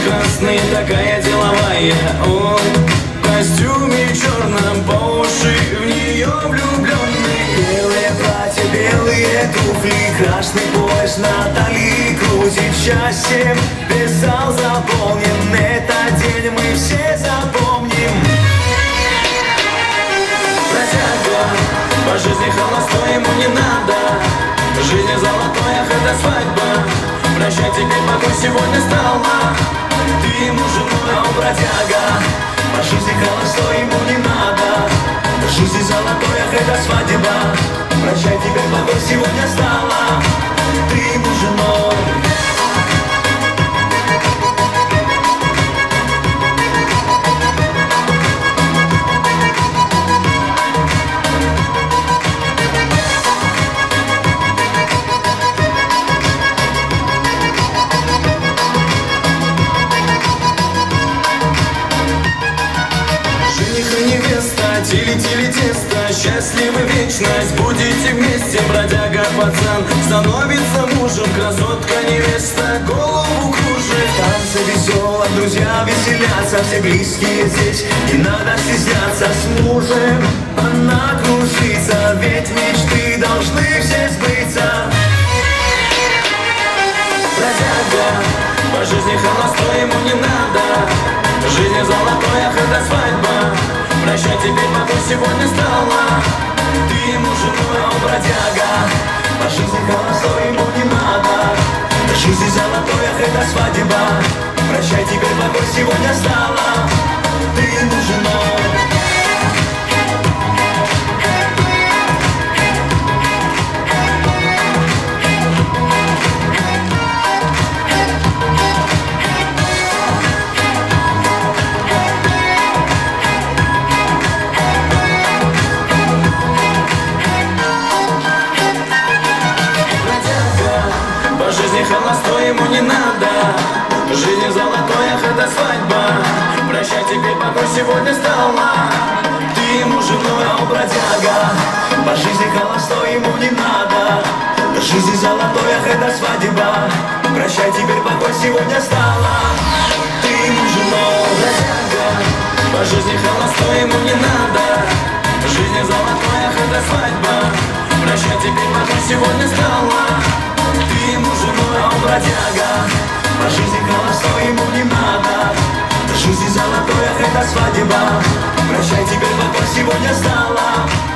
красный, такая деловая. Он в костюме черном, по уши в нее влюбленный. Белое платье, белые туфли, красный пояс на талии крутит счастьем. Весь зал заполнен, этот день мы все запомним. Бродяга, по жизни холостой, ему не надо. В жизни золотой, ах, это свадьба. Прощай, теперь покой сегодня стала. Ты ему женой, а он бродяга. По жизни холостой ему не надо. В жизни золотой, ах, это свадьба. Прощай, теперь покой сегодня стала. Ты ему женой. Тили-тили тесто, счастливы вечность, будете вместе. Бродяга пацан становится мужем, красотка невеста голову кружит. В танце веселом друзья веселятся, все близкие здесь, не надо стесняться. С мужем она кружится, ведь мечты должны все сбыться. Бродяга, по жизни холостой, ему не надо. В жизни золотой, ах, это свадьба. Прощай, теперь покой сегодня стала. Ты ему женой, а он бродяга. По жизни холостой ему не надо. В жизни золотой, ах, это свадьба. Прощай, теперь покой сегодня стала. Ты ему женой. Холостой ему не надо. В жизни золотой, ах, это свадьба. Прощай, теперь покой сегодня стала. Ты ему женой, а он бродяга. По жизни холостой ему не надо. В жизни золотой, ах, это свадьба. Прощай, теперь покой сегодня стала. Ты ему женой. Бродяга, по жизни холостой ему не надо. В жизни золотой, ах, это свадьба. Прощай, теперь покой сегодня стала. Ты ему женой, а он бродяга. По жизни холостой ему не надо. В жизни золотой, ах, это свадьба. Прощай, теперь покой сегодня стала.